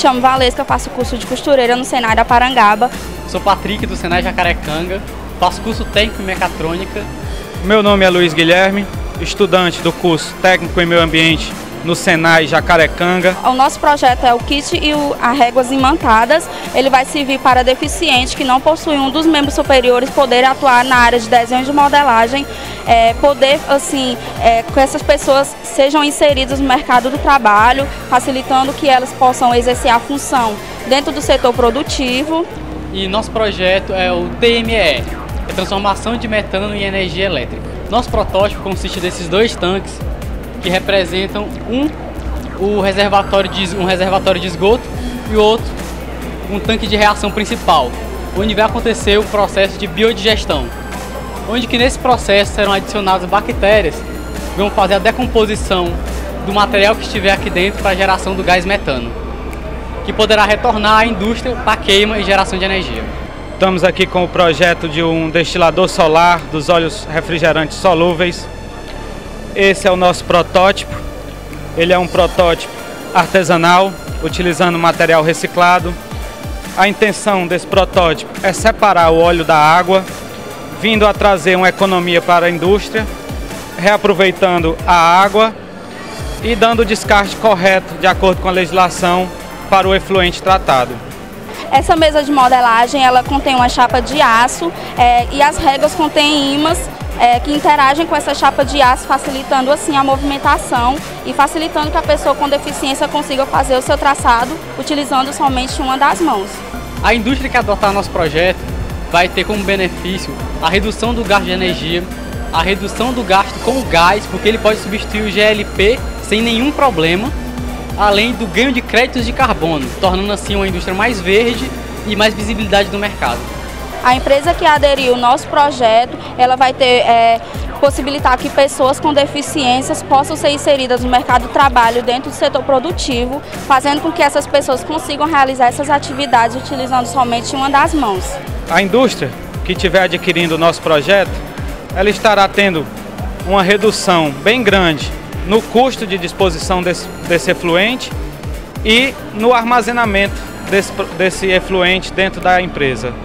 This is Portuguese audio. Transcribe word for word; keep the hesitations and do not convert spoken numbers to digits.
chamo Valesca, faço curso de costureira no Senai da Parangaba. Sou Patrick, do Senai Jacarecanga, faço curso técnico em mecatrônica. Meu nome é Luiz Guilherme, estudante do curso técnico em meio ambiente no Senai Jacarecanga. O nosso projeto é o kit e o, a réguas imantadas. Ele vai servir para deficientes que não possuem um dos membros superiores poder atuar na área de desenho de modelagem, é, poder, assim, é, que essas pessoas sejam inseridas no mercado do trabalho, facilitando que elas possam exercer a função dentro do setor produtivo. E nosso projeto é o T M E, é transformação de metano em energia elétrica. Nosso protótipo consiste desses dois tanques que representam um o reservatório de, um reservatório de esgoto e o outro um tanque de reação principal, onde vai acontecer o processo de biodigestão, onde que nesse processo serão adicionadas bactérias que vão fazer a decomposição do material que estiver aqui dentro para a geração do gás metano, que poderá retornar à indústria para queima e geração de energia. Estamos aqui com o projeto de um destilador solar dos óleos refrigerantes solúveis. Esse é o nosso protótipo. Ele é um protótipo artesanal, utilizando material reciclado. A intenção desse protótipo é separar o óleo da água, vindo a trazer uma economia para a indústria, reaproveitando a água e dando o descarte correto, de acordo com a legislação, para o efluente tratado. Essa mesa de modelagem, ela contém uma chapa de aço é, e as réguas contêm ímãs é, que interagem com essa chapa de aço, facilitando assim a movimentação e facilitando que a pessoa com deficiência consiga fazer o seu traçado utilizando somente uma das mãos. A indústria que adotar nosso projeto vai ter como benefício a redução do gasto de energia, a redução do gasto com o gás, porque ele pode substituir o G L P sem nenhum problema, além do ganho de créditos de carbono, tornando assim uma indústria mais verde e mais visibilidade no mercado. A empresa que aderiu ao nosso projeto, ela vai ter, é, possibilitar que pessoas com deficiências possam ser inseridas no mercado do trabalho dentro do setor produtivo, fazendo com que essas pessoas consigam realizar essas atividades utilizando somente uma das mãos. A indústria que estiver adquirindo o nosso projeto, ela estará tendo uma redução bem grande no custo de disposição desse, desse efluente e no armazenamento desse, desse efluente dentro da empresa.